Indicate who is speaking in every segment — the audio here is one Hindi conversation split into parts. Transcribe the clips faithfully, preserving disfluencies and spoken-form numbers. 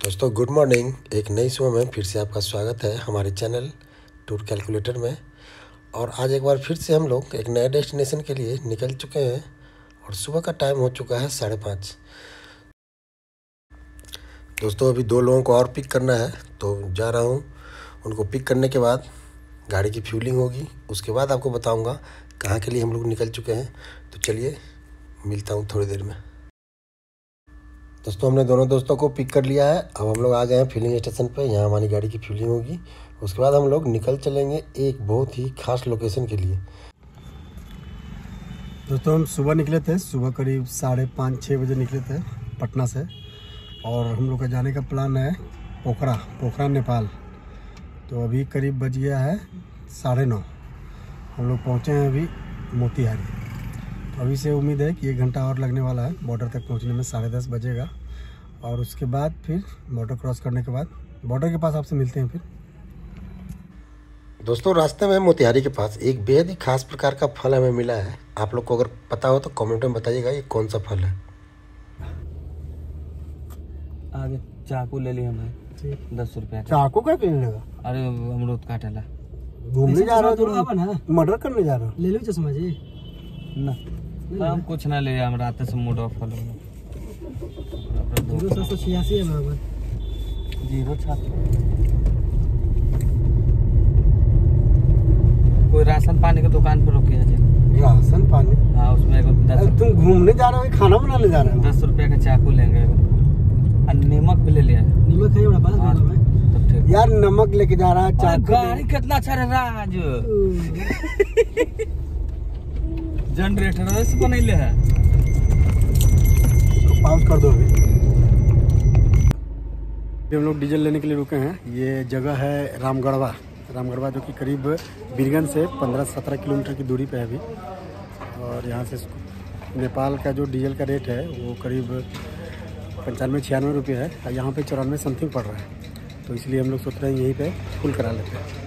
Speaker 1: दोस्तों गुड मॉर्निंग। एक नई सुबह में फिर से आपका स्वागत है हमारे चैनल टूर कैलकुलेटर में। और आज एक बार फिर से हम लोग एक नए डेस्टिनेशन के लिए निकल चुके हैं और सुबह का टाइम हो चुका है साढ़े पाँच। दोस्तों अभी दो लोगों को और पिक करना है तो जा रहा हूँ। उनको पिक करने के बाद गाड़ी की फ्यूलिंग होगी, उसके बाद आपको बताऊँगा कहाँ के लिए हम लोग निकल चुके हैं। तो चलिए मिलता हूँ थोड़ी देर में। दोस्तों हमने दोनों दोस्तों को पिक कर लिया है। अब हम लोग आ गए हैं फिलिंग स्टेशन पे। यहाँ हमारी गाड़ी की फिलिंग होगी, उसके बाद हम लोग निकल चलेंगे एक बहुत ही खास लोकेशन के लिए। दोस्तों हम सुबह निकले थे, सुबह करीब साढ़े पाँच छः बजे निकले थे पटना से। और हम लोग का जाने का प्लान है पोखरा पोखरा नेपाल। तो अभी करीब बज गया है साढ़े नौ। हम लोग पहुँचे हैं अभी मोतिहारी। तो अभी से उम्मीद है कि एक घंटा और लगने वाला है बॉर्डर तक पहुंचने में। साढ़े दस बजेगा और उसके बाद फिर बॉर्डर क्रॉस करने के बाद बॉर्डर के पास आपसे मिलते हैं फिर। दोस्तों रास्ते में मोतिहारी के पास एक बेहद ही खास प्रकार का फल हमें मिला है। आप लोग को अगर पता हो तो कमेंट में बताइएगा ये कौन सा फल है।
Speaker 2: आगे चाकू ले लिया मैं दस रुपया।
Speaker 3: चाकू का पीने लगा?
Speaker 2: अरे अमरूद काटेला।
Speaker 3: घूमने जा रहा हो, मर्डर करने जा रहा हो?
Speaker 4: ले लो चश्मा जी
Speaker 2: ना हम कुछ ना ले, हम रात से मूड ऑफ कर लो।
Speaker 4: जीरो सात सौ छियासी है बराबर।
Speaker 2: जीरो छात्र कोई राशन पानी की दुकान पर रोकी है जी।
Speaker 3: राशन पानी?
Speaker 2: हाँ उसमें एगो दस।
Speaker 3: तुम घूमने जा रहे हो खाना बनाने जा रहे हो?
Speaker 2: दस रुपया का चाकू लेंगे और नमक भी ले लिया है।
Speaker 4: नमक है बड़ा पास में
Speaker 2: तब ठीक
Speaker 3: यार। नमक लेके जा रहा है, चाकू।
Speaker 2: गाड़ी कितना अच्छा रहा आज। जनरेटर से बनैले है।
Speaker 3: पाउच कर दो अभी। हम लोग डीजल लेने के लिए रुके हैं। ये जगह है रामगढ़वा रामगढ़वा जो कि करीब बीरगंज से पंद्रह सत्रह किलोमीटर की दूरी पे है अभी। और यहाँ से नेपाल का जो डीजल का रेट है वो करीब पंचानवे छियानवे रुपये है। यहाँ पे चौरानवे समथिंग पड़ रहा है। तो इसलिए हम लोग सोच रहे हैं यहीं पे फुल करा लेते हैं।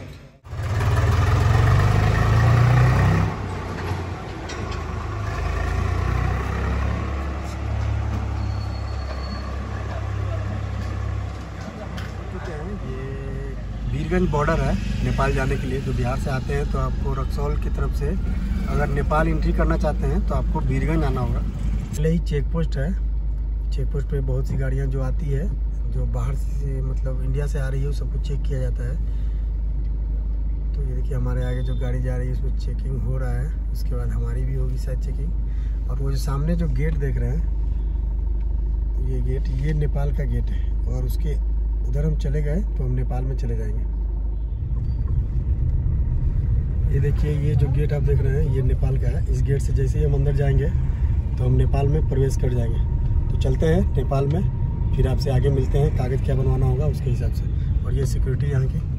Speaker 3: बीरगंज बॉर्डर है नेपाल जाने के लिए। जो बिहार से आते हैं तो आपको रक्सौल की तरफ से अगर नेपाल एंट्री करना चाहते हैं तो आपको बीरगंज आना होगा। पहले ही चेक पोस्ट है। चेक पोस्ट पे बहुत सी गाड़ियां जो आती है, जो बाहर से मतलब इंडिया से आ रही है, सबको चेक किया जाता है। तो ये देखिए हमारे आगे जो गाड़ी जा रही है उसमें चेकिंग हो रहा है। उसके बाद हमारी भी होगी शायद चेकिंग। और वो जो सामने जो गेट देख रहे हैं, ये गेट ये नेपाल का गेट है। और उसके उधर हम चले गए तो हम नेपाल में चले जाएंगे। ये देखिए ये जो गेट आप देख रहे हैं ये नेपाल का है। इस गेट से जैसे ही हम अंदर जाएंगे तो हम नेपाल में प्रवेश कर जाएंगे। तो चलते हैं नेपाल में, फिर आपसे आगे मिलते हैं। कागज़ क्या बनवाना होगा उसके हिसाब से। और ये सिक्योरिटी यहाँ की।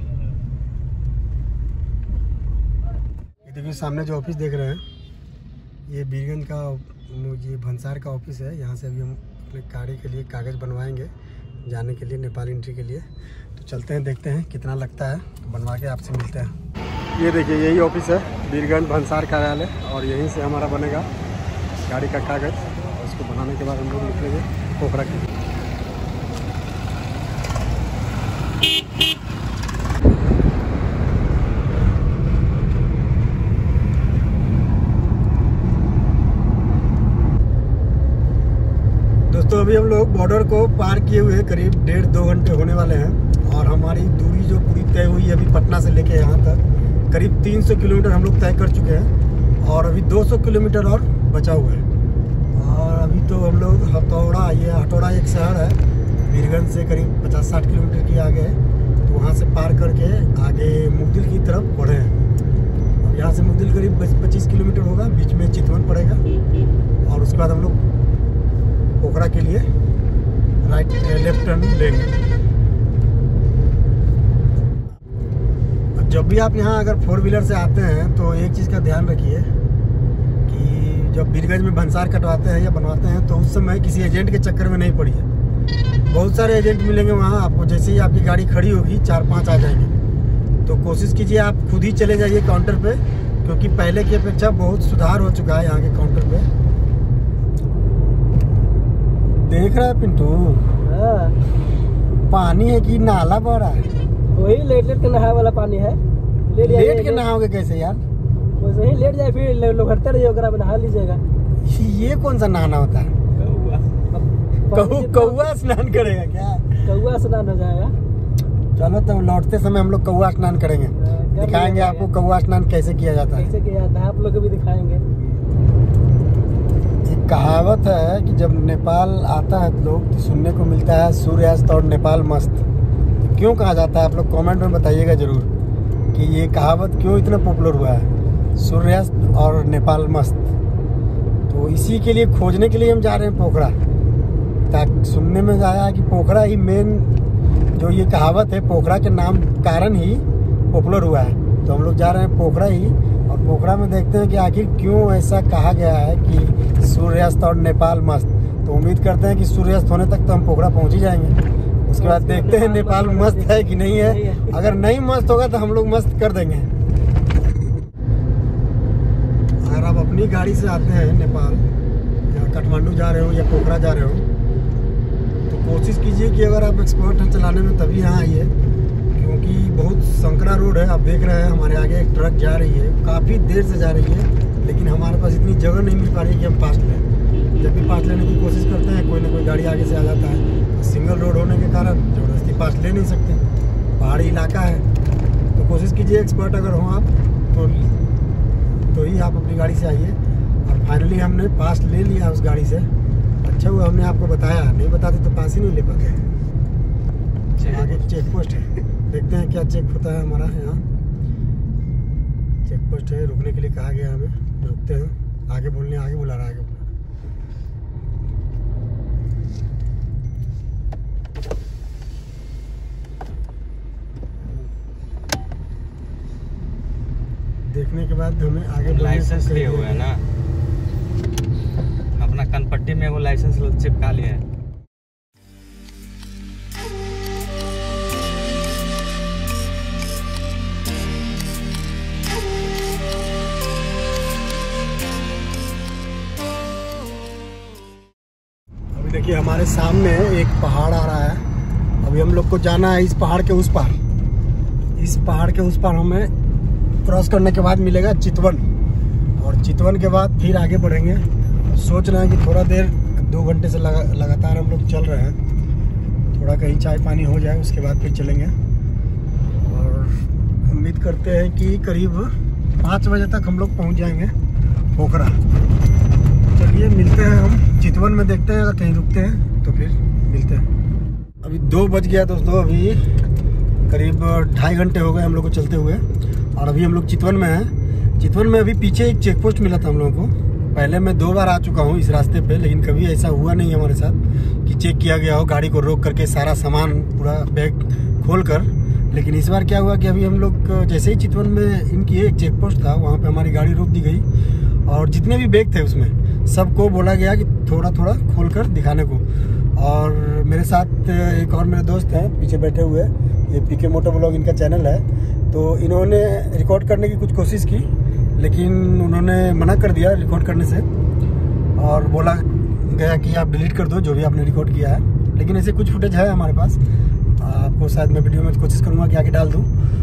Speaker 3: ये देखिए सामने जो ऑफिस देख रहे हैं ये बीरगंज का ये भंसार का ऑफिस है। यहाँ से अभी हम अपने गाड़ी के लिए कागज़ बनवाएंगे जाने के लिए, नेपाल एंट्री के लिए। तो चलते हैं, देखते हैं कितना लगता है, तो बनवा के आपसे मिलते हैं। ये देखिए यही ऑफिस है बीरगंज भंसार कार्यालय। और यहीं से हमारा बनेगा गाड़ी का कागज़। और उसको बनाने के बाद हम लोग निकलेंगे पोखरा के लिए। तो अभी हम लोग बॉर्डर को पार किए हुए करीब डेढ़ दो घंटे होने वाले हैं। और हमारी दूरी जो पूरी तय हुई है अभी पटना से लेके यहाँ तक करीब तीन सौ किलोमीटर हम लोग तय कर चुके हैं। और अभी दो सौ किलोमीटर और बचा हुआ है। और अभी तो हम लोग हथौड़ा, ये हथौड़ा एक शहर है बीरगंज से करीब पचास साठ किलोमीटर की आगे है। तो वहाँ से पार करके आगे मुगदिल की तरफ बढ़े हैं। अब यहाँ से मुगदिल करीब पच्चीस किलोमीटर होगा, बीच में चितवन पड़ेगा। और उसके बाद हम लोग पोखरा के लिए राइट लेफ्ट टर्न लेंगे। जब भी आप यहाँ अगर फोर व्हीलर से आते हैं तो एक चीज़ का ध्यान रखिए कि जब बीरगंज में भंसार कटवाते हैं या बनवाते हैं तो उस समय किसी एजेंट के चक्कर में नहीं पड़िए। बहुत सारे एजेंट मिलेंगे वहाँ आपको। जैसे ही आपकी गाड़ी खड़ी होगी चार पाँच आ जाएंगे। तो कोशिश कीजिए आप खुद ही चले जाइए काउंटर पे, क्योंकि पहले की अपेक्षा बहुत सुधार हो चुका है यहाँ के काउंटर पे। देख रहा है पिंटू?
Speaker 1: पानी है कि नाला बह रहा है?
Speaker 4: वही लेट लेट के नहाए वाला पानी है। लेट जाइए,
Speaker 1: लेट के नहाओगे कैसे यार?
Speaker 4: वैसे ही लेट जाए फिर लोहरते रहिए, ओकरा में नहा लीजिएगा।
Speaker 1: ये कौन सा नहाना होता है? कौ कौआ स्नान करेगा क्या?
Speaker 4: कौआ स्नान हो जाएगा।
Speaker 1: चलो तो लौटते समय हम लोग कौआ स्नान करेंगे, दिखाएंगे आपको कौआ स्नान कैसे किया जाता है।
Speaker 4: कैसे किया जाता है आप लोग को भी दिखाएंगे।
Speaker 1: एक कहावत है कि जब नेपाल आता है लोग तो सुनने को मिलता है सूर्यास्त और नेपाल मस्त। तो क्यों कहा जाता है आप लोग कमेंट में बताइएगा जरूर कि ये कहावत क्यों इतना पॉपुलर हुआ है, सूर्यास्त और नेपाल मस्त। तो इसी के लिए खोजने के लिए हम जा रहे हैं पोखरा। ताकि सुनने में आया है कि पोखरा ही मेन जो ये कहावत है पोखरा के नाम कारण ही पॉपुलर हुआ है। तो हम लोग जा रहे हैं पोखरा ही, और पोखरा में देखते हैं कि आखिर क्यों ऐसा कहा गया है कि सूर्यास्त और नेपाल मस्त। तो उम्मीद करते हैं कि सूर्यास्त होने तक तो हम पोखरा पहुंच ही जाएंगे। उसके बाद देखते हैं नेपाल मस्त है कि नहीं है। अगर नहीं मस्त होगा तो हम लोग मस्त कर देंगे। अगर आप अपनी गाड़ी से आते हैं नेपाल, या काठमांडू जा रहे हो या पोखरा जा रहे हो, तो कोशिश कीजिए कि अगर आप एक्सपर्ट हैं चलाने में तभी यहाँ आइए, क्योंकि बहुत संकरा रोड है। आप देख रहे हैं हमारे आगे एक ट्रक जा रही है, काफ़ी देर से जा रही है, लेकिन हमारे पास इतनी जगह नहीं मिल पा रही है कि हम पास लें। जब भी पास लेने की कोशिश करते हैं कोई ना कोई गाड़ी आगे से आ जाता है। तो सिंगल रोड होने के कारण ज़बरदस्ती पास ले नहीं सकते, पहाड़ी इलाका है। तो कोशिश कीजिए एक्सपर्ट अगर हो आप तो तो ही आप अपनी गाड़ी से आइए। और फाइनली हमने पास ले लिया उस गाड़ी से। अच्छा हुआ हमने आपको बताया, नहीं बताते तो पास ही नहीं ले पाते। आगे चेक पोस्ट है, देखते हैं क्या चेक होता है हमारा यहाँ। चेक पोस्ट है, रुकने के लिए कहा गया हमें, रुकते हैं। आगे बोलने आगे बुला रहा है आगे। देखने के बाद हमें आगे
Speaker 2: लाइसेंस लिए हुए है ना, अपना कनपट्टी में वो लाइसेंस चिपका लिया है।
Speaker 1: अभी देखिए हमारे सामने एक पहाड़ आ रहा है। अभी हम लोग को जाना है इस पहाड़ के उस पार। इस पहाड़ के उस पार हमें क्रॉस करने के बाद मिलेगा चितवन, और चितवन के बाद फिर आगे बढ़ेंगे। सोच रहे हैं कि थोड़ा देर दो घंटे से लगा, लगातार हम लोग चल रहे हैं, थोड़ा कहीं चाय पानी हो जाए उसके बाद फिर चलेंगे। और उम्मीद करते हैं कि करीब पाँच बजे तक हम लोग पहुंच जाएंगे पोखरा। चलिए मिलते हैं हम चितवन में, देखते हैं अगर कहीं रुकते हैं तो फिर मिलते हैं। अभी दो बज गया दोस्तों, अभी करीब ढाई घंटे हो गए हम लोग को चलते हुए, और अभी हम लोग चितवन में हैं। चितवन में अभी पीछे एक चेक पोस्ट मिला था हम लोगों को। पहले मैं दो बार आ चुका हूँ इस रास्ते पे, लेकिन कभी ऐसा हुआ नहीं हमारे साथ कि चेक किया गया हो गाड़ी को रोक करके सारा सामान पूरा बैग खोल कर। लेकिन इस बार क्या हुआ कि अभी हम लोग जैसे ही चितवन में इनकी एक चेक पोस्ट था, वहाँ पे हमारी गाड़ी रोक दी गई, और जितने भी बैग थे उसमें सबको बोला गया कि थोड़ा थोड़ा खोल कर दिखाने को। और मेरे साथ एक और मेरे दोस्त हैं पीछे बैठे हुए, ये पीके मोटो ब्लॉग इनका चैनल है। तो इन्होंने रिकॉर्ड करने की कुछ कोशिश की, लेकिन उन्होंने मना कर दिया रिकॉर्ड करने से, और बोला गया कि आप डिलीट कर दो जो भी आपने रिकॉर्ड किया है। लेकिन ऐसे कुछ फुटेज है हमारे पास, आपको शायद मैं वीडियो में कोशिश करूँगा कि आगे डाल दूँ।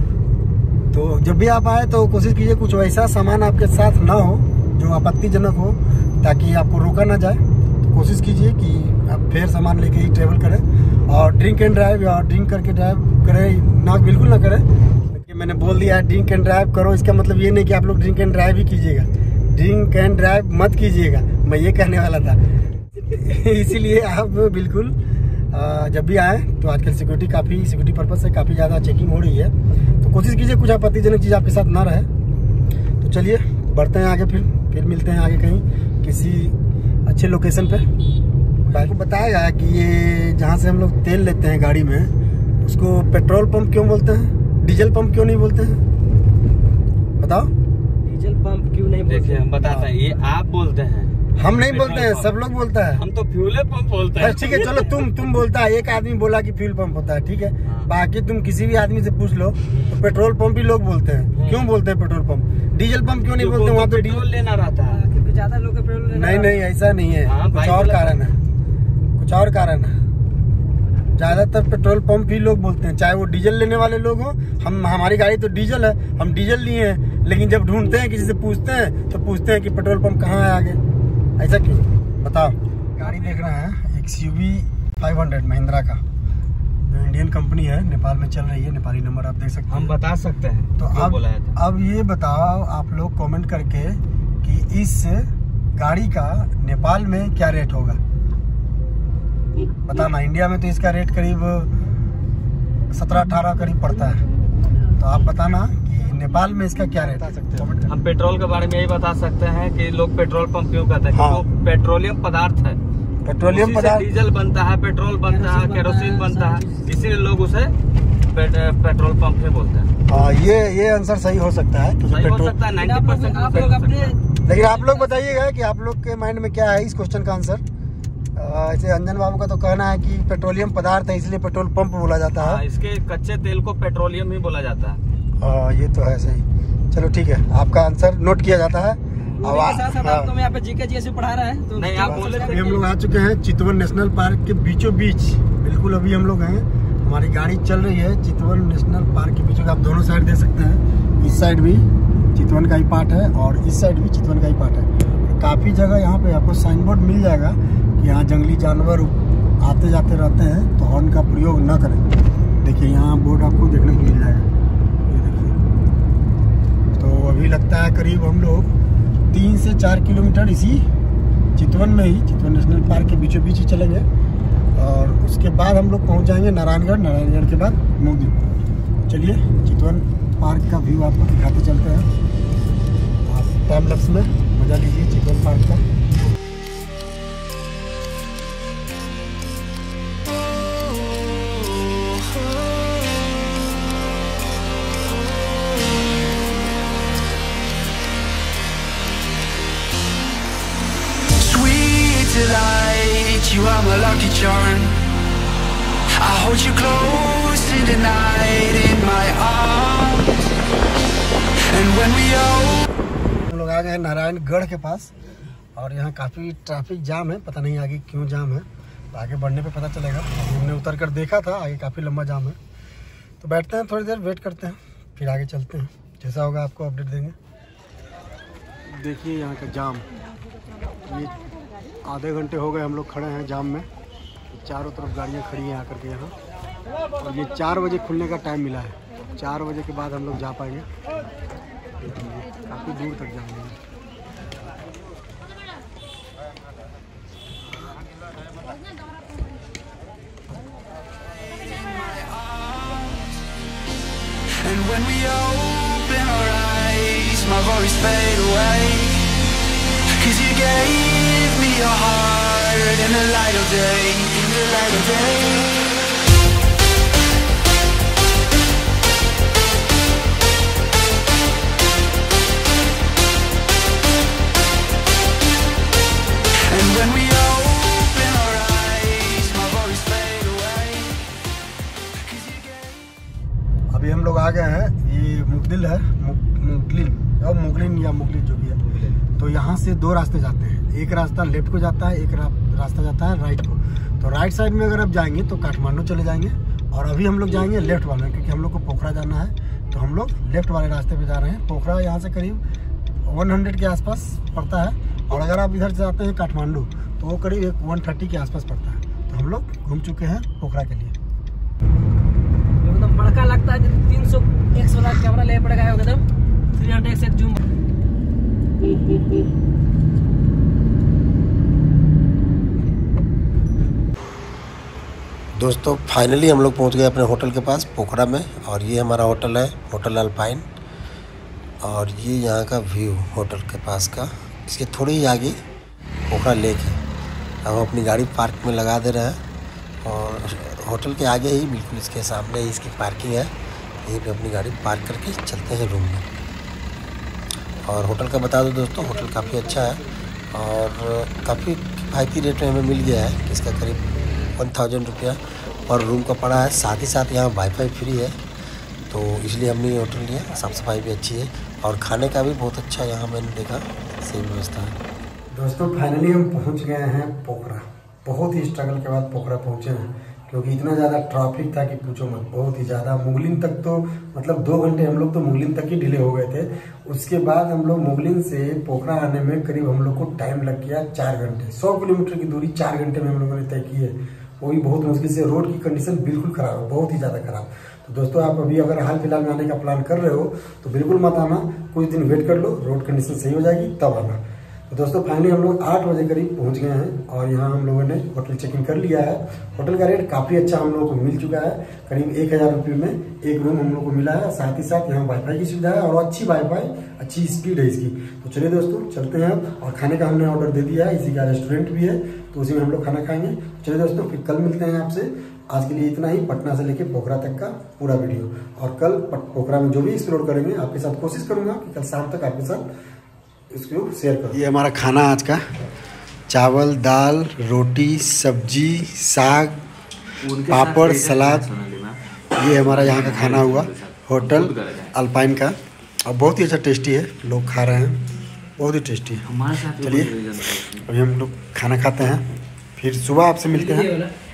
Speaker 1: तो जब भी आप आए तो कोशिश कीजिए कुछ वैसा सामान आपके साथ ना हो जो आपत्तिजनक हो, ताकि आपको रोका ना जाए। तो कोशिश कीजिए कि आप फिर सामान लेके ही ट्रेवल करें, और ड्रिंक एंड ड्राइव या ड्रिंक करके ड्राइव करें ना, बिल्कुल ना करें। मैंने बोल दिया ड्रिंक एंड ड्राइव करो, इसका मतलब ये नहीं कि आप लोग ड्रिंक एंड ड्राइव ही कीजिएगा। ड्रिंक एंड ड्राइव मत कीजिएगा, मैं ये कहने वाला था। इसीलिए आप बिल्कुल जब भी आए तो आजकल सिक्योरिटी काफ़ी सिक्योरिटी पर्पज से काफ़ी ज़्यादा चेकिंग हो रही है, तो कोशिश कीजिए कुछ आपत्तिजनक चीज़ आपके साथ ना रहे। तो चलिए बढ़ते हैं आगे, फिर फिर मिलते हैं आगे कहीं किसी अच्छे लोकेशन पे। आपको बताया गया कि ये जहाँ से हम लोग तेल लेते हैं गाड़ी में, उसको पेट्रोल पंप क्यों बोलते हैं, डीजल पंप क्यों नहीं बोलते हैं, बताओ।
Speaker 4: डीजल पंप क्यों नहीं बोलते?
Speaker 2: देखिए हम बताते हैं, ये आप बोलते हैं,
Speaker 1: हम नहीं बोलते हैं, सब लोग बोलता है।
Speaker 2: हम तो फ्यूल पंप बोलते हैं।
Speaker 1: ठीक है चलो, तुम तुम बोलता है, एक आदमी बोला कि फ्यूल पंप होता है, ठीक है। बाकी तुम किसी भी आदमी से पूछ लो तो पेट्रोल पंप ही लोग बोलते हैं। क्यों बोलते हैं पेट्रोल पंप, डीजल पंप क्यों नहीं बोलते? वहाँ तो
Speaker 2: पेट्रोल लेना रहता है,
Speaker 4: क्योंकि ज्यादा लोग पेट्रोल
Speaker 1: नहीं नहीं ऐसा नहीं है, कुछ और कारण है, कुछ और कारण है। ज़्यादातर पेट्रोल पंप ही लोग बोलते हैं, चाहे वो डीजल लेने वाले लोग हों। हम हमारी गाड़ी तो डीजल है, हम डीजल लिए हैं, लेकिन जब ढूंढते हैं किसी से पूछते हैं तो पूछते हैं कि पेट्रोल पंप कहाँ है आगे। ऐसा क्यों बताओ। गाड़ी देख रहे हैं X U V five hundred Mahindra का, जो इंडियन कंपनी है, नेपाल में चल रही है। नेपाली नंबर आप देख सकते हैं,
Speaker 2: हम बता सकते हैं।
Speaker 1: तो अब अब ये बताओ आप लोग कमेंट करके कि इस गाड़ी का नेपाल में क्या रेट होगा, बताना। इंडिया में तो इसका रेट करीब सत्रह अठारह करीब पड़ता है, तो आप बताना कि नेपाल में इसका क्या रेट सकते हैं।
Speaker 2: हम पेट्रोल के बारे में यही बता सकते हैं कि लोग पेट्रोल पंप क्यों कहते हैं,
Speaker 1: हाँ।
Speaker 2: क्योंकि वो पेट्रोलियम पदार्थ है,
Speaker 1: पेट्रोलियम पदार्थ,
Speaker 2: डीजल बनता है, पेट्रोल बनता है, केरोसिन बनता है, इसीलिए लोग उसे पेट्रोल पंप ही बोलते हैं।
Speaker 1: हाँ, ये ये आंसर सही हो सकता है,
Speaker 2: सही हो सकता है, नाइन्टी परसेंट
Speaker 4: आप लोग अपने,
Speaker 1: लेकिन आप लोग बताइएगा कि आप लोग के माइंड में क्या है इस क्वेश्चन का आंसर। ऐसे अंजन बाबू का तो कहना है कि पेट्रोलियम पदार्थ है इसलिए पेट्रोल पंप बोला जाता है।
Speaker 2: हाँ, इसके कच्चे तेल को पेट्रोलियम ही बोला जाता है।
Speaker 1: हाँ, ये तो है सही। चलो ठीक है, आपका आंसर नोट किया जाता है। अब
Speaker 4: साथ साथ आपको मैं यहाँ पे जीके जीएस पढ़ा रहा है तो
Speaker 2: नहीं, आप बोले
Speaker 1: अभी हम लोग आ चुके हैं चितवन नेशनल पार्क के बीचों बीच, बिल्कुल अभी हम लोग हैं। हमारी गाड़ी चल रही है चितवन नेशनल पार्क के बीचों, आप दोनों साइड देख सकते हैं। इस साइड भी चितवन का ही पार्ट है और इस साइड भी चितवन का ही पार्ट है। काफ़ी जगह यहाँ पे आपको साइन बोर्ड मिल जाएगा कि यहाँ जंगली जानवर आते जाते रहते हैं, तो हॉर्न का प्रयोग न करें। देखिए यहाँ बोर्ड आपको देखने को मिल जाएगा, ये देखिए। तो अभी लगता है करीब हम लोग तीन से चार किलोमीटर इसी चितवन में ही, चितवन नेशनल पार्क के बीचों बीच ही चलेंगे और उसके बाद हम लोग पहुँच जाएंगे नारायणगढ़। नारायणगढ़ के बाद मुगदी। चलिए चितवन पार्क का व्यू आपको दिखाते चलते हैं। आप टाइम लैप्स में मजा लीजिए चितवन पार्क का।
Speaker 5: Delight, you are my lucky charm. I hold you close in the night in my arms. And when we open,
Speaker 1: हम लोग आ गए हैं नारायणगढ़ के पास और यहाँ काफ़ी ट्रैफिक जाम है, पता नहीं आगे क्यों जाम है, तो आगे बढ़ने पे पता चलेगा। हमने उतर कर देखा था, आगे काफ़ी लंबा जाम है। तो बैठते हैं, थोड़ी देर वेट करते हैं, फिर आगे चलते हैं। जैसा होगा आपको अपडेट देंगे। देखिए यहाँ का जाम, ये आधे घंटे हो गए हम लोग खड़े हैं जाम में। चारों तरफ गाड़ियाँ खड़ी हैं आकर के यहाँ, और ये चार बजे खुलने का टाइम मिला है। चार बजे के बाद हम लोग जा पाएंगे। काफ़ी दूर तक जाएंगे।
Speaker 5: and when we open our eyes, my worries fade away. 'Cause you gave me your heart in the light of day, in the light of day.
Speaker 1: अभी हम लोग आ गए हैं, ये मुगदिल है, मुगलिन और मुगलिन या मुगलिन जो भी है। तो यहाँ से दो रास्ते जाते हैं, एक रास्ता लेफ्ट को जाता है, एक रास्ता जाता है राइट को। तो राइट साइड में अगर आप जाएंगे तो काठमांडू चले जाएंगे, और अभी हम लोग जाएंगे लेफ्ट वाले, क्योंकि हम लोग को पोखरा जाना है। तो हम लोग लेफ्ट वाले रास्ते पे जा रहे हैं। पोखरा यहाँ से करीब सौ के आसपास पड़ता है, और अगर आप इधर से जाते हैं काठमांडू तो वो करीब एक एक सौ तीस के आसपास पड़ता है। तो हम लोग घूम चुके हैं पोखरा के लिए।
Speaker 4: एकदम बड़का लगता है, तीन सौ एक सौ लाख कैमरा ले पड़ेगा एकदम थ्री हंड्रेड एक्स जूम।
Speaker 3: दोस्तों फाइनली हम लोग पहुंच गए अपने होटल के पास पोखरा में, और ये हमारा होटल है, होटल अल्पाइन। और ये यहाँ का व्यू होटल के पास का। इसके थोड़ी ही आगे पोखरा लेक है। हम अपनी गाड़ी पार्क में लगा दे रहे हैं, और होटल के आगे ही बिल्कुल इसके सामने ही इसकी पार्किंग है। यहीं पे अपनी गाड़ी पार्क करके चलते हैं रूम में। और होटल का बता दो दोस्तों, होटल काफ़ी अच्छा है और काफ़ी किफ़ायती रेट में हमें मिल गया है। इसका करीब वन थाउजेंड रुपया और रूम का पड़ा है। साथ ही साथ यहाँ वाईफाई फ्री है, तो इसलिए हमने ये होटल लिया। साफ़ सफाई भी अच्छी है और खाने का भी बहुत अच्छा यहाँ मैंने देखा सही व्यवस्था है।
Speaker 1: दोस्तों फाइनली हम पहुँच गए हैं पोखरा। बहुत ही स्ट्रगल के बाद पोखरा पहुँचे हैं, क्योंकि इतना ज़्यादा ट्रैफिक था कि पूछो मत, बहुत ही ज़्यादा। मुगलिन तक तो मतलब दो घंटे हम लोग तो मुगलिन तक ही डिले हो गए थे। उसके बाद हम लोग मुगलिन से पोखरा आने में करीब हम लोग को टाइम लग गया चार घंटे। सौ किलोमीटर की दूरी चार घंटे में हम लोगों ने तय की है, वो भी बहुत मुश्किल से। रोड की कंडीशन बिल्कुल खराब है, बहुत ही ज़्यादा खराब। तो दोस्तों आप अभी अगर हाल फिलहाल में आने का प्लान कर रहे हो तो बिल्कुल मत आना, कुछ दिन वेट कर लो, रोड कंडीशन सही हो जाएगी तब आना। तो दोस्तों फाइनली हम लोग आठ बजे करीब पहुंच गए हैं और यहाँ हम लोगों ने होटल चेक इन कर लिया है। होटल का रेट काफ़ी अच्छा हम लोगों को मिल चुका है, करीब एक हज़ार रुपये में एक रूम हम लोग को मिला है। साथ ही साथ यहाँ वाईफाई की सुविधा है और अच्छी वाईफाई, अच्छी स्पीड है इसकी। तो चलिए दोस्तों चलते हैं अब, और खाने का हमने ऑर्डर दे दिया है, इसी का रेस्टोरेंट भी है तो उसी में हम लोग खाना खाएंगे। चलिए दोस्तों फिर कल मिलते हैं आपसे। आज के लिए इतना ही, पटना से लेके पोखरा तक का पूरा वीडियो, और कल पोखरा में जो भी एक्सप्लोर करेंगे आपके साथ कोशिश करूंगा कि कल शाम तक आपके साथ इसको शेयर करूँ। ये हमारा खाना आज का, चावल, दाल, रोटी, सब्जी, साग, पापड़, सलाद, ये हमारा यहाँ का खाना हुआ होटल अल्पाइन का, और बहुत ही अच्छा टेस्टी है, लोग खा रहे हैं, बहुत ही टेस्टी है। चलिए अभी हम लोग खाना खाते हैं, फिर सुबह आपसे मिलते हैं।